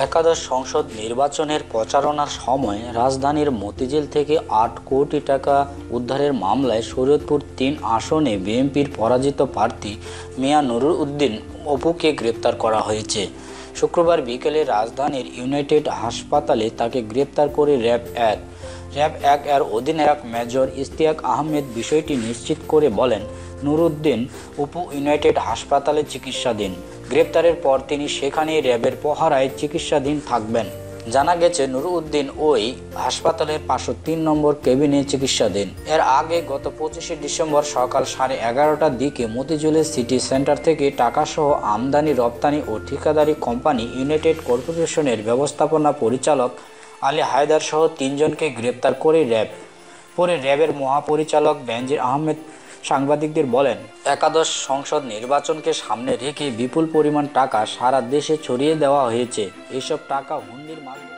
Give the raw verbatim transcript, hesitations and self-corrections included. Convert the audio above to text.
একাদশ সংসদ নির্বাচনের প্রচারণার সময় রাজধানীর মতিঝিল থেকে আট কোটি টাকা উদ্ধারের মামলায় শরীয়তপুর তিন আসনে বিএনপির পরাজিত প্রার্থী মিয়া নুরুল উদ্দিন অপুকে গ্রেপ্তার করা হয়েছে। শুক্রবার বিকেলে রাজধানীর ইউনাইটেড হাসপাতালে তাকে গ্রেপ্তার করে র্যাব এক র্যাব এক এর অধিনায়ক মেজর ইশতিয়াক আহমেদ বিষয়টি নিশ্চিত করে বলেন, নুরুদ্দিন অপু ইউনাইটেড হাসপাতালে চিকিৎসাধীন। গ্রেপ্তারের পর তিনি সেখানেই র্যাবের পহরায় চিকিৎসাধীন থাকবেন। জানা গেছে, নুরুদ্দিন ওই হাসপাতালের পাঁচশো তিন নম্বর কেবিনে চিকিৎসাধীন। এর আগে গত পঁচিশে ডিসেম্বর সকাল সাড়ে এগারোটার দিকে মতিঝিলের সিটি সেন্টার থেকে টাকাসহ আমদানি রপ্তানি ও ঠিকাদারি কোম্পানি ইউনাইটেড কর্পোরেশনের ব্যবস্থাপনা পরিচালক আলী হায়দার সহ তিনজনকে গ্রেপ্তার করে র্যাব। পরে র্যাবের মহাপরিচালক বেনজির আহমেদ সাংবাদিকদের বলেন, একাদশ সংসদ নির্বাচনকে সামনে রেখে বিপুল পরিমাণ টাকা সারা দেশে ছড়িয়ে দেওয়া হয়েছে। এসব টাকা হুন্ডির মাধ্যমে